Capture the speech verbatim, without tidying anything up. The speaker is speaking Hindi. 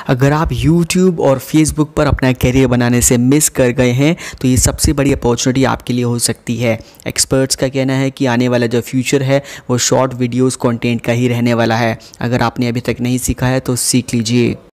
अगर आप यूट्यूब और फेसबुक पर अपना करियर बनाने से मिस कर गए हैं तो ये सबसे बड़ी अपॉर्चुनिटी आपके लिए हो सकती है। एक्सपर्ट्स का कहना है कि आने वाला जो फ्यूचर है वो शॉर्ट वीडियोस कंटेंट का ही रहने वाला है। अगर आपने अभी तक नहीं सीखा है तो सीख लीजिए।